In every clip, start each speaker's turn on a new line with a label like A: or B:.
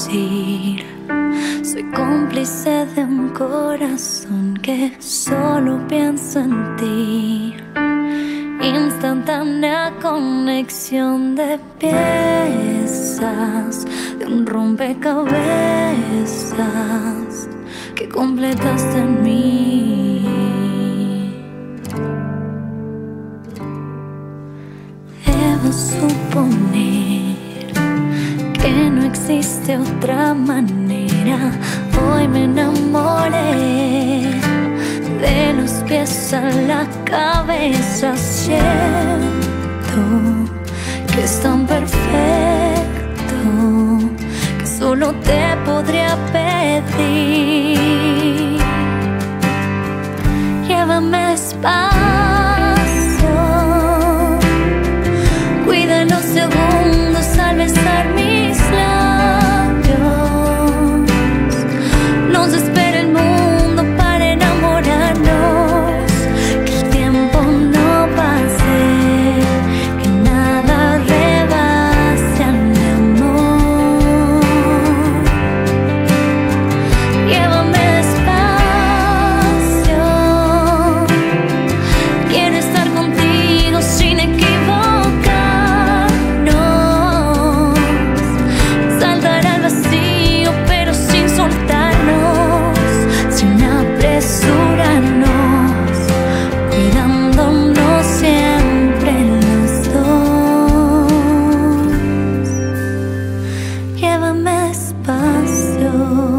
A: decir. Soy cómplice de un corazón que solo piensa en ti. Instantánea conexión de piezas de un rompecabezas que completaste en mí. Debo suponer que no existe otra manera. Hoy me enamoré de los pies a la cabeza. Siento que es tan perfecto que solo te podría pedir. Llévame despacio, cuida los segundos al besar mis labios. Nos espera el mundo para enamorarnos, que el tiempo no pase, que nada rebase al amor. Llévame despacio, quiero estar contigo sin equivocarnos, saltar al vacío pero sin soltarnos, sin apresurarnos, cuidándonos siempre los dos. Llévame despacio.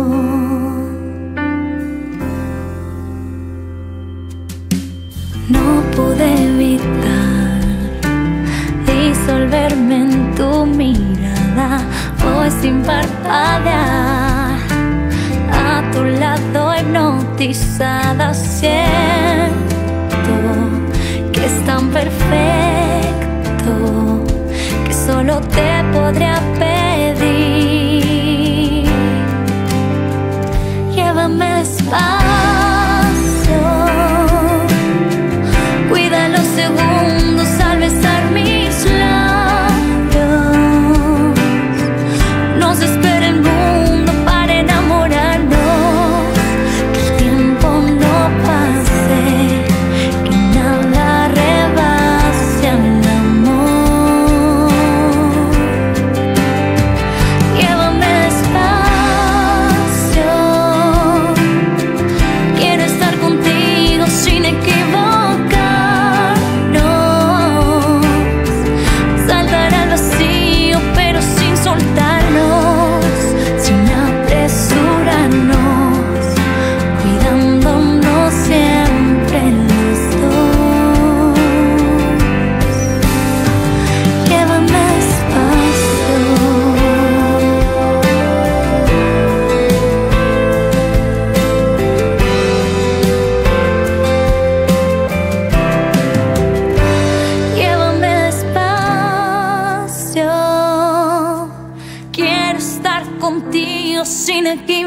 A: No pude evitar disolverme en tu mirada, hoy sin parpadear, a tu lado hipnotizada. Siento que es tan perfecto que solo te podría pedir. Llévame despacio, cuida los segundos al besar mis labios. Nos espera el mundo para enamorarnos, que el tiempo no pase, que nada rebase al amor. Llévame despacio, quiero estar contigo sin equivocarnos, saltar al vacío pero sin soltarnos, sin apresurarnos, cuidándonos siempre los dos. Llévame despacio. Llévame despacio, quiero estar contigo sin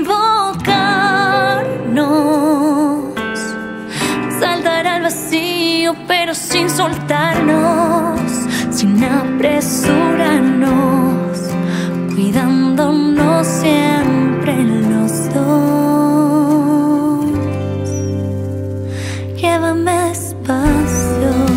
A: equivocarnos, saltar al vacío pero sin soltarnos, sin apresurarnos, cuidándonos siempre los dos. Llévame despacio.